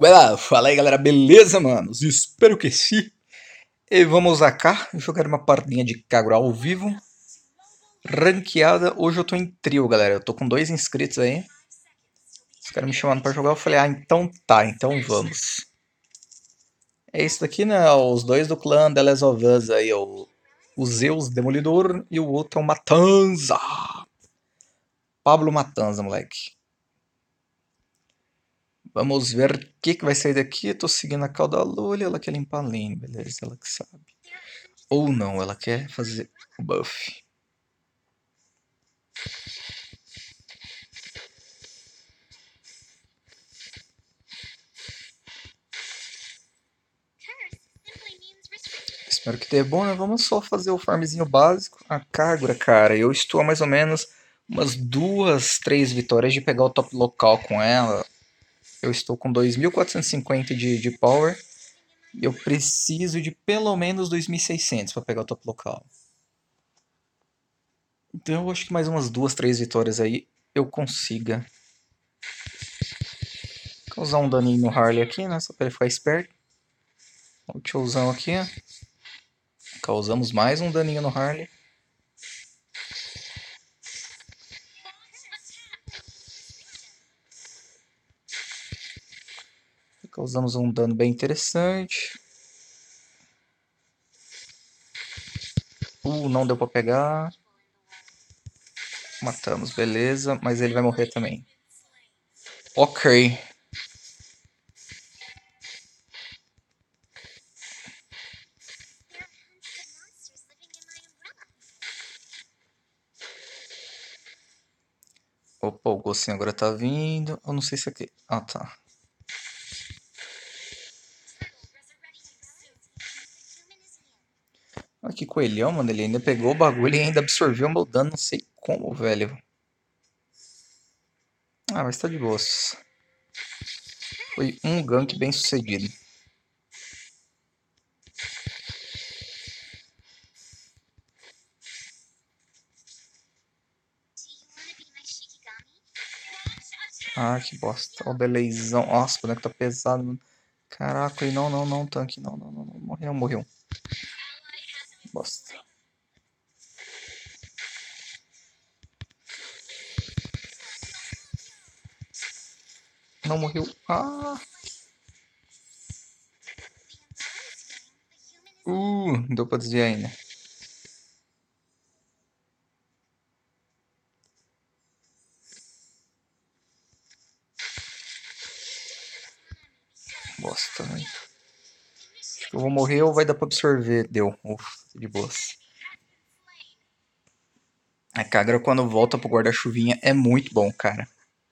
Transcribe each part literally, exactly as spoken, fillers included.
Vai lá, fala aí galera, beleza, manos? Espero que sim. E vamos usar cá, jogar uma partidinha de Kagura ao vivo. Ranqueada, hoje eu tô em trio, galera. Eu tô com dois inscritos aí. Os caras me chamando pra jogar, eu falei, ah, então tá, então vamos. É isso daqui, né? Os dois do clã The Last of Us aí, o, o Zeus Demolidor e o outro é o Matanza. Pablo Matanza, moleque. Vamos ver o que, que vai sair daqui. Tô seguindo a cauda Lully, ela quer limpar a lane, beleza, ela que sabe. Ou não, ela quer fazer o buff. Espero que tenha bom, né? Vamos só fazer o farmzinho básico. A Kagura, cara, eu estou a mais ou menos umas duas, três vitórias de pegar o top local com ela. Eu estou com dois mil quatrocentos e cinquenta de, de power. E eu preciso de pelo menos dois mil e seiscentos para pegar o top local. Então eu acho que mais umas duas, três vitórias aí eu consiga. Causar um daninho no Harley aqui, né? Só para ele ficar esperto. O tiozão aqui. Causamos mais um daninho no Harley. Causamos um dano bem interessante. Uh, não deu pra pegar. Matamos, beleza. Mas ele vai morrer também. Ok. Opa, o Gossinho agora tá vindo. Eu não sei se aqui... Ah, tá. Olha que coelhão, mano. Ele ainda pegou o bagulho e ainda absorveu o meu dano. Não sei como, velho. Ah, mas tá de boas. Foi um gank bem sucedido. Ah, que bosta. Ó, o delezão. Nossa, o boneco tá pesado, mano. Caraca, não, não, não, tanque. Não, não, não, não. Morreu, morreu. Bosta. Não morreu. Ah! Uh, deu pra desviar ainda. Bosta, velho. Acho que eu vou morrer ou vai dar pra absorver. Deu. Ufa, de boas. A Kagura quando volta pro guarda-chuvinha é muito bom, cara.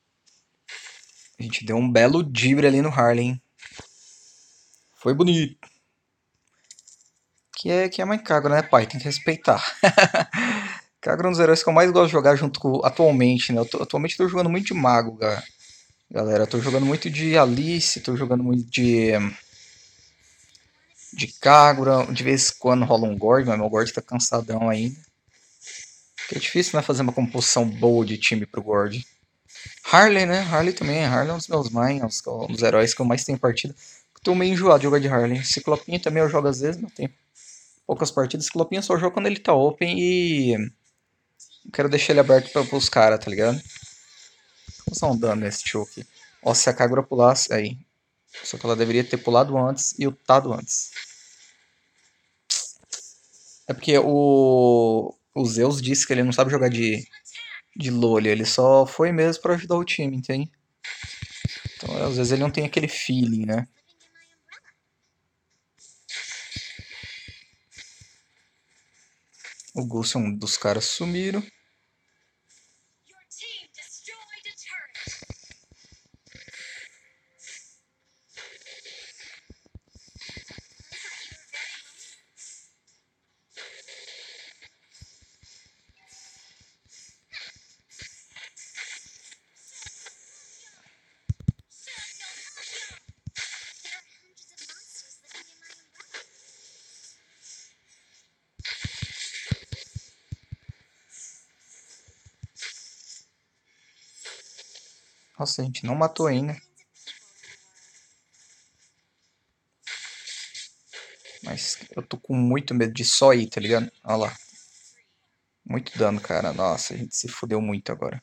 A gente deu um belo dibre ali no Harley, hein? Foi bonito. Que é, que é mãe Kagura, né, pai? Tem que respeitar. Kagura é um dos heróis que eu mais gosto de jogar junto com atualmente, né? Eu tô, atualmente eu tô jogando muito de mago, galera. Eu tô jogando muito de Alice, tô jogando muito de... De Kagura. De vez em quando rola um Gord, mas meu Gord tá cansadão ainda. Que é difícil, né, fazer uma composição boa de time pro Gord. Harley, né? Harley também. Harley é um dos meus mains, um dos heróis que eu mais tenho partida. Tô meio enjoado de jogar de Harley. Ciclopinha também eu jogo às vezes, mas tem poucas partidas. Ciclopinha só joga quando ele tá open e... Eu quero deixar ele aberto pra, pros caras, tá ligado? Vou usar um dano nesse tio aqui. Ó, se a Kagura pulasse... Aí. Só que ela deveria ter pulado antes e ultado antes. É porque o... O Zeus disse que ele não sabe jogar de... De Loli. Ele só foi mesmo pra ajudar o time, entende? Então, às vezes ele não tem aquele feeling, né? O Gulson dos caras sumiram. Nossa, a gente não matou ainda. Mas eu tô com muito medo de só ir, tá ligado? Olha lá. Muito dano, cara. Nossa, a gente se fudeu muito agora.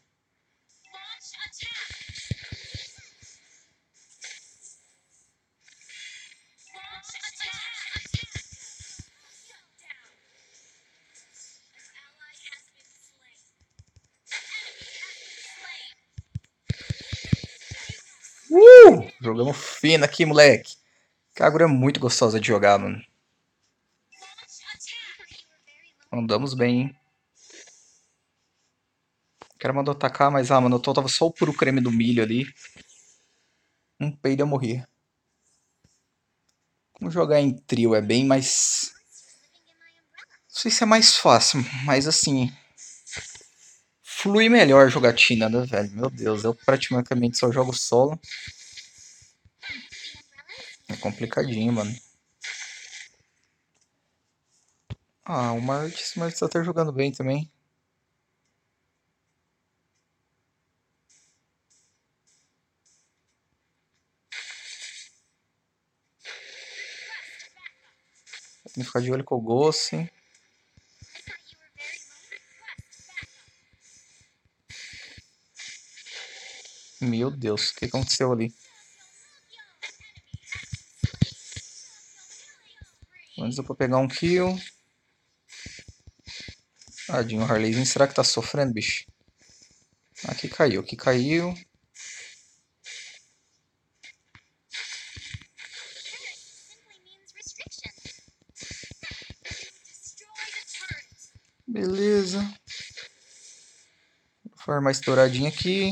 Uh! Jogamos fino aqui, moleque. Kagura é muito gostosa de jogar, mano. Andamos bem, hein? O cara mandou atacar, mas ah, mano, eu tava só o puro creme do milho ali. Um peido eu morri. Como jogar em trio é bem mais. Não sei se é mais fácil, mas assim. Flui melhor a jogatina, né, velho? Meu Deus, eu praticamente só jogo solo. É complicadinho, mano. Ah, o Martins, o Martins tá jogando bem também. Tem que ficar de olho com o Ghost. Meu Deus, o que aconteceu ali? Antes deu pra pegar um kill. Tadinho, o Harleyzinho, será que tá sofrendo, bicho? Aqui caiu, aqui caiu. Beleza. Vou formar estouradinha aqui.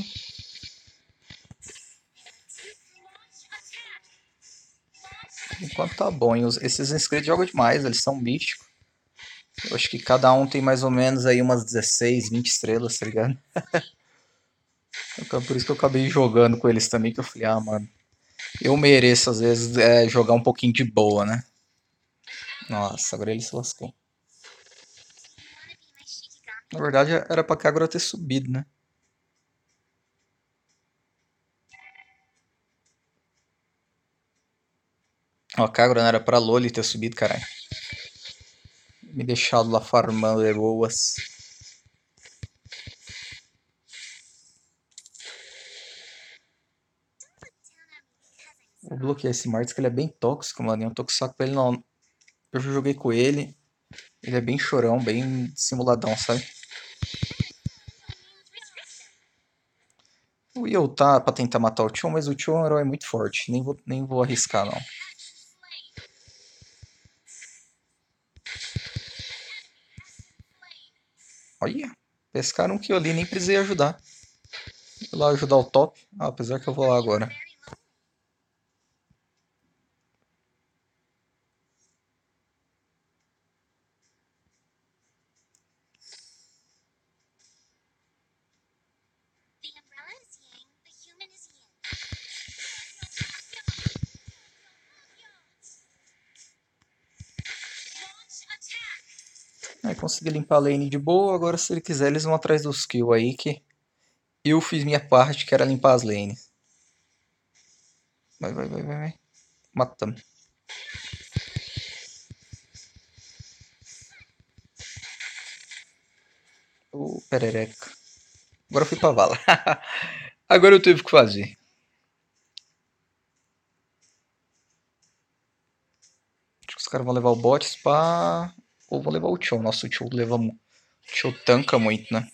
Enquanto tá bom, hein? Esses inscritos jogam demais, eles são místicos. Eu acho que cada um tem mais ou menos aí umas dezesseis, vinte estrelas, tá ligado? Então, por isso que eu acabei jogando com eles também, que eu falei, ah, mano, eu mereço às vezes é, jogar um pouquinho de boa, né? Nossa, agora ele se lascou. Na verdade, era pra Kagura ter subido, né? Ó, Kagura não era pra Loli ter subido, caralho. Me deixado lá farmando de boas. Vou bloquear esse Martins, que ele é bem tóxico, mano. Eu não tô com saco pra ele, não. Eu já joguei com ele. Ele é bem chorão, bem simuladão, sabe? Eu ia ultar pra tentar matar o Chon, mas o Chon é um herói muito forte. Nem vou, nem vou arriscar, não. Olha, pescaram um kill ali, nem precisei ajudar. Vou lá ajudar o top. Ah, apesar que eu vou lá agora. Aí consegui limpar a lane de boa. Agora, se ele quiser, eles vão atrás dos kills aí, que eu fiz minha parte, que era limpar as lanes. Vai, vai, vai, vai, vai. Matamos. Ô, perereca. Agora eu fui pra vala. Agora eu tive o que fazer. Acho que os caras vão levar o bot, spa. Ou vão levar o Chou. Nossa, o Chou leva. O Chou tanca muito, né?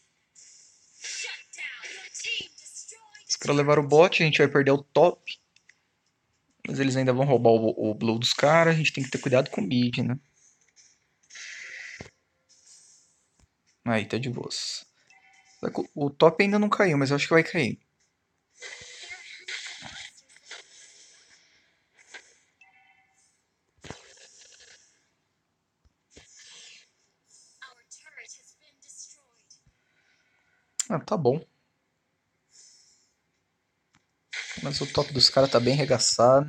Os caras levaram o bot, a gente vai perder o top. Mas eles ainda vão roubar o, o blue dos caras. A gente tem que ter cuidado com o mid, né? Aí, tá de boas. O top ainda não caiu, mas eu acho que vai cair. Ah, tá bom. Mas o top dos caras tá bem regaçado.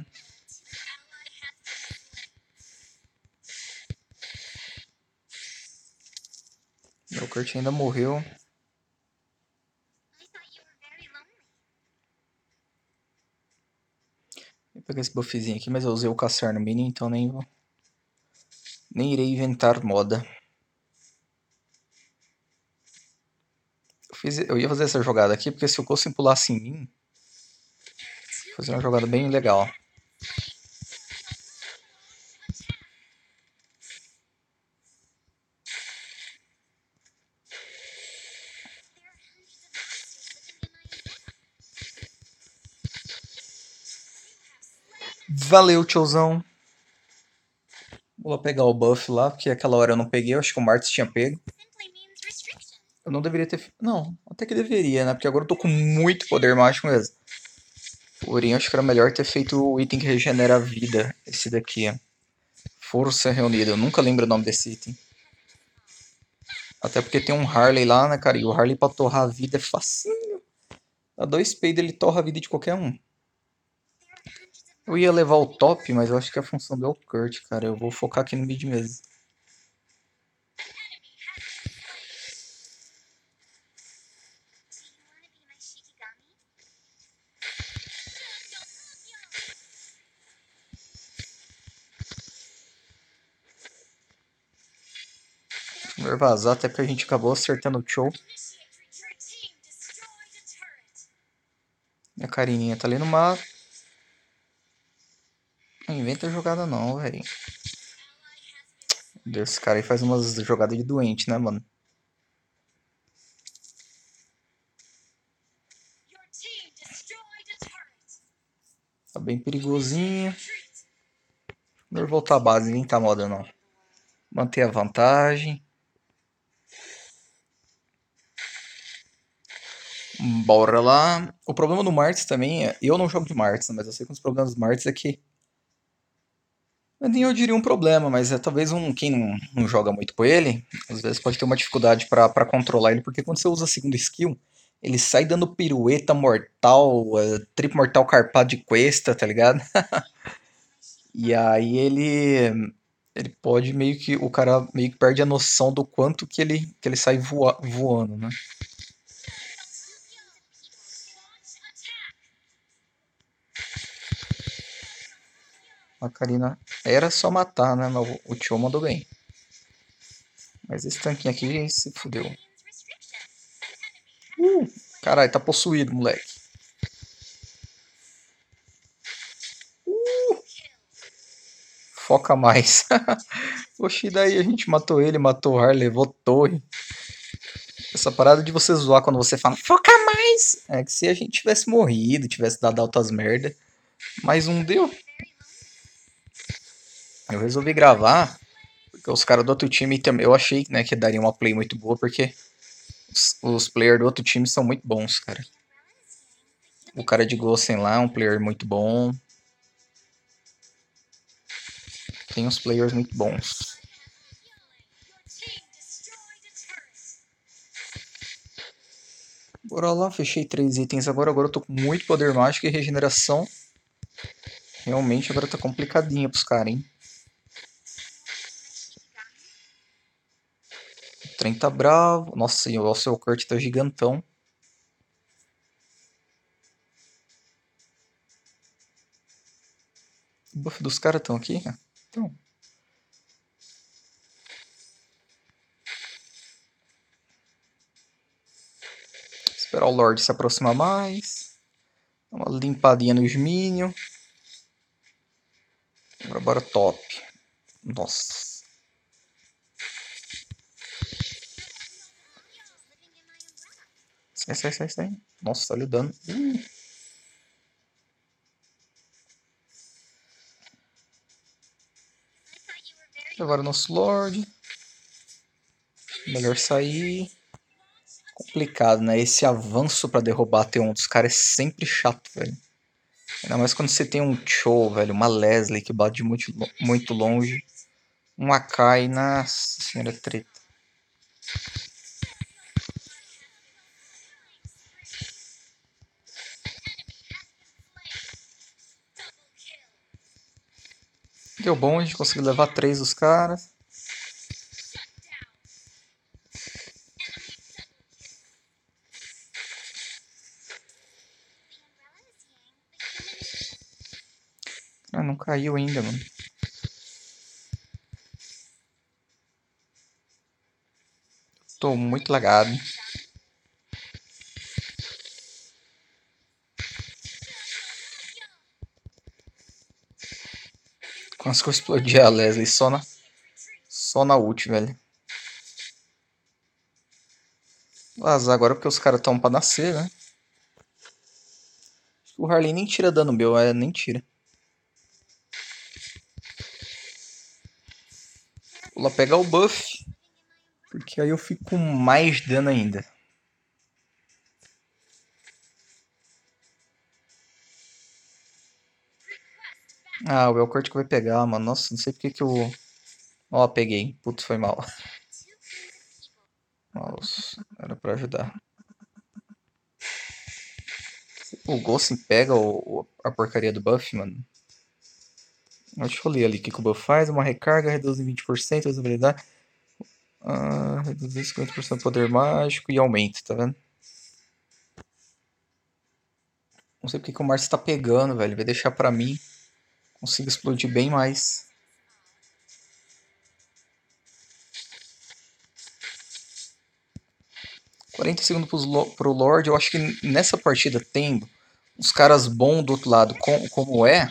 Meu Kurt ainda morreu. Vou pegar esse buffzinho aqui, mas eu usei o caçar no mini, então nem vou. Nem irei inventar moda. Eu, fiz, eu ia fazer essa jogada aqui, porque se o Coulson pulasse em mim, fazer uma jogada bem legal. Valeu, tiozão. Vou lá pegar o buff lá, porque aquela hora eu não peguei. Eu acho que o Martins tinha pego. Eu não deveria ter... Não, até que deveria, né? Porque agora eu tô com muito poder mágico mesmo. Porém, acho que era melhor ter feito o item que regenera a vida. Esse daqui, ó. Força reunida. Eu nunca lembro o nome desse item. Até porque tem um Harley lá, né, cara? E o Harley pra torrar a vida é facinho. Dá dois peidos, ele torra a vida de qualquer um. Eu ia levar o top, mas eu acho que a função do é o Kurt, cara. Eu vou focar aqui no mid mesmo. Melhor vazar, até porque a gente acabou acertando o Chow. Minha Carininha tá ali no mato. Não inventa jogada não, velho. Meu Deus, esse cara aí faz umas jogadas de doente, né, mano? Tá bem perigosinho. Melhor voltar à base, ninguém tá moda não. Manter a vantagem. Bora lá. O problema do Martins também é... Eu não jogo de Martins, mas eu sei que um dos problemas do Martins é que... Nem eu diria um problema, mas é talvez um quem não, não joga muito com ele, às vezes pode ter uma dificuldade pra pra controlar ele, porque quando você usa a segunda skill, ele sai dando pirueta mortal, uh, triplo mortal carpado de cuesta, tá ligado? E aí ele ele pode meio que o cara meio que perde a noção do quanto que ele que ele sai voa, voando, né? A Karina era só matar, né? Mas o Tio mandou bem. Mas esse tanquinho aqui se fudeu. Uh, caralho, tá possuído, moleque. Uh, foca mais. Oxi, daí a gente matou ele, matou o Harley, levou torre. Essa parada de você zoar quando você fala foca mais. É que se a gente tivesse morrido, tivesse dado altas merda. Mais um deu. Eu resolvi gravar, porque os caras do outro time também. Eu achei, né, que daria uma play muito boa, porque os, os players do outro time são muito bons, cara. O cara de Gosen lá é um player muito bom. Tem uns players muito bons. Bora lá, fechei três itens agora. Agora eu tô com muito poder mágico e regeneração. Realmente agora tá complicadinha pros caras, hein? O trem tá bravo. Nossa, e o seu Kurt tá gigantão. O buff dos caras estão aqui? Então. Esperar o Lorde se aproximar mais. Dá uma limpadinha nos minions. Agora bora top. Nossa. Sai, sai, sai, sai. Nossa, olha o dano. Uh. Agora nosso Lorde. Melhor sair. Complicado, né? Esse avanço pra derrubar T um dos caras é sempre chato, velho. Ainda mais quando você tem um Cho, velho. Uma Leslie que bate muito, muito longe. Um Akai, nossa senhora, treta. Deu bom, a gente conseguiu levar três dos caras. Ah, não caiu ainda, mano. Tô muito lagado. Quase que eu explodi a Leslie só na, só na ult, velho. Vazar agora porque os caras estão pra nascer, né? O Harley nem tira dano meu, é, nem tira. Vou lá pegar o buff, porque aí eu fico com mais dano ainda. Ah, o Elcort que vai pegar, mano. Nossa, não sei porque que eu... Ó, peguei. Putz, foi mal. Nossa, era pra ajudar. O Ghosting pega o, o- a porcaria do buff, mano. Deixa eu ler ali o que, que o buff faz. Uma recarga, reduz em vinte por cento as habilidades. Ah, reduzir cinquenta por cento do poder mágico e aumenta, tá vendo? Não sei porque que o Márcio tá pegando, velho. Vai deixar pra mim. Consigo explodir bem mais. quarenta segundos pros lo- pro Lorde. Eu acho que nessa partida, tendo uns caras bons do outro lado, com- como é.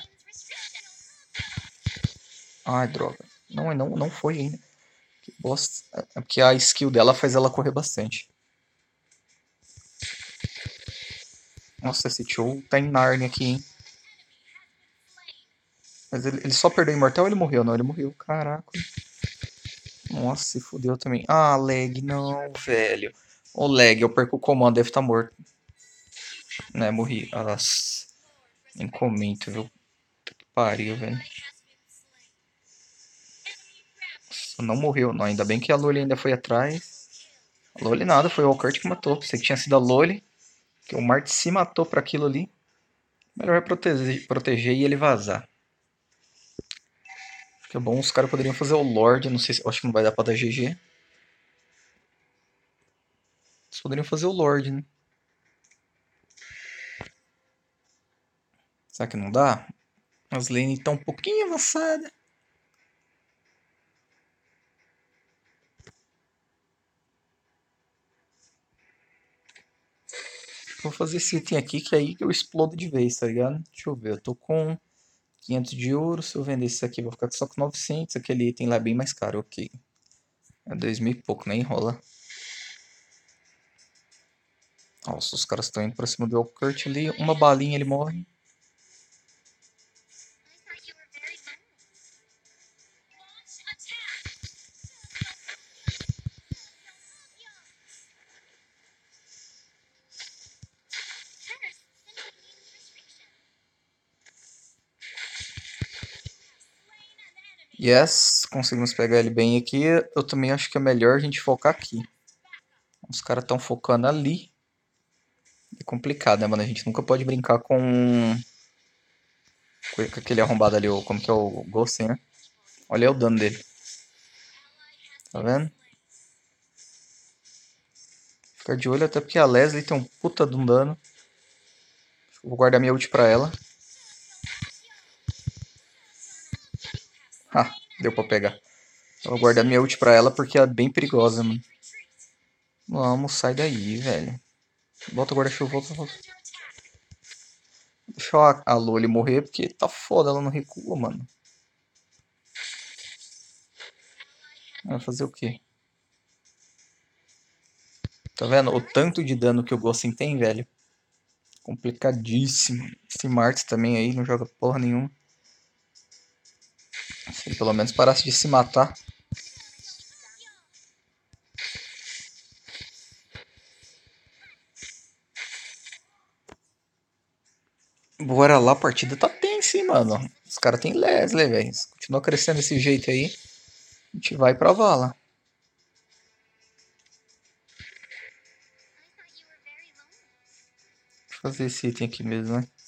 Ai, droga. Não, não, não foi ainda. Que bosta. É porque a skill dela faz ela correr bastante. Nossa, esse Tio tá em Narnia aqui, hein? Mas ele, ele só perdeu o Imortal ou ele morreu? Não, ele morreu. Caraca. Nossa, se fudeu também. Ah, lag, não, velho. Ô, lag, eu perco o comando, deve estar morto. Né, morri. Nossa. Nem comento, viu? Que pariu, velho. Nossa, não morreu, não. Ainda bem que a Loli ainda foi atrás. A Loli nada, foi o Alcurt que matou. Pensei que tinha sido a Loli. Que o Mart se matou pra aquilo ali. Melhor é proteger, proteger e ele vazar. Que é bom, os caras poderiam fazer o Lorde. Não sei se. Acho que não vai dar pra dar G G. Eles poderiam fazer o Lorde, né? Será que não dá? As lanes estão um pouquinho avançadas. Vou fazer esse item aqui, que é aí que eu explodo de vez, tá ligado? Deixa eu ver, eu tô com quinhentos de ouro. Se eu vender esse aqui, vou ficar só com novecentos. Aquele item lá é bem mais caro, ok. É dois mil e pouco, nem enrola. Nossa, os caras estão indo pra cima do Elkurt ali. Uma balinha ele morre. Yes, conseguimos pegar ele bem aqui. Eu também acho que é melhor a gente focar aqui. Os caras estão focando ali. É complicado, né, mano? A gente nunca pode brincar com, com aquele arrombado ali, como que é o Ghost, né? Olha aí o dano dele. Tá vendo? Ficar de olho até porque a Leslie tem um puta de um dano. Vou guardar minha ult pra ela. Ah, deu pra pegar. Eu vou guardar minha ult pra ela porque ela é bem perigosa, mano. Vamos, sai daí, velho. Volta o guarda-chuva, volta, volta. Deixa a, a Loli morrer porque tá foda, ela não recua, mano. Vai fazer o quê? Tá vendo? O tanto de dano que o Ghosten tem, velho. Complicadíssimo. Esse Martz também aí não joga porra nenhuma. Se ele pelo menos parasse de se matar. Bora lá, a partida tá tensa, hein, mano. Os caras tem Leslie, velho. Continua crescendo desse jeito aí, a gente vai pra vala. Deixa eu fazer esse item aqui mesmo, né?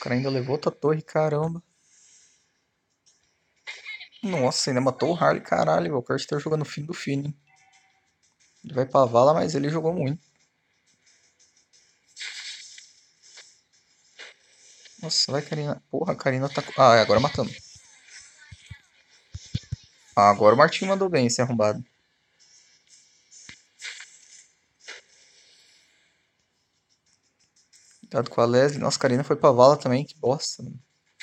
cara ainda levou outra torre, caramba. Nossa, ainda matou o Harley, caralho. O Kurt tá jogando o fim do fim, hein? Ele vai pra vala, mas ele jogou muito. Nossa, vai, Karina. Porra, a Karina tá. Ah, é, agora matando. Ah, agora o Martinho mandou bem esse arrombado. Cuidado com a Leslie. Nossa, a Karina foi pra vala também, que bosta. Mano.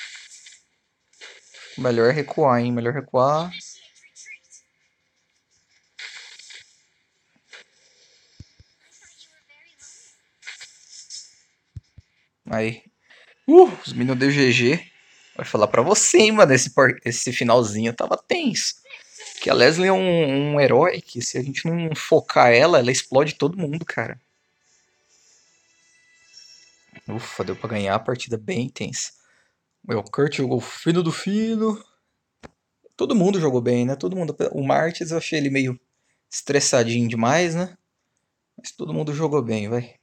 Melhor recuar, hein? Melhor recuar. Aí. Uh, os meninos deu G G. Vai falar pra você, hein, mano. Esse, esse finalzinho tava tenso. Que a Leslie é um, um herói que se a gente não focar ela, ela explode todo mundo, cara. Ufa, deu pra ganhar a partida bem tensa. O Kurt jogou fino do fino. Todo mundo jogou bem, né? Todo mundo. O Martins eu achei ele meio estressadinho demais, né? Mas todo mundo jogou bem, vai.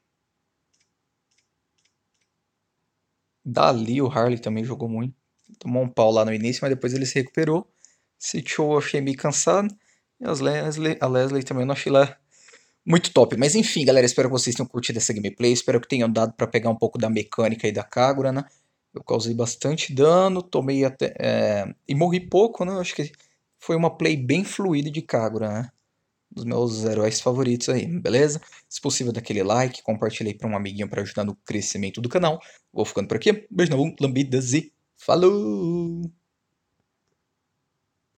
Dali o Harley também jogou muito. Tomou um pau lá no início, mas depois ele se recuperou. Esse show eu achei meio cansado. E as Leslie, a Leslie também eu não achei lá muito top. Mas enfim, galera, espero que vocês tenham curtido essa gameplay. Espero que tenham dado para pegar um pouco da mecânica aí da Kagura, né? Eu causei bastante dano, tomei até. É, e morri pouco, né? Acho que foi uma play bem fluida de Kagura, né? Dos meus heróis favoritos aí, beleza? Se possível, daquele like, compartilhe para um amiguinho para ajudar no crescimento do canal. Vou ficando por aqui. Beijo na bunda, lambidas e falou!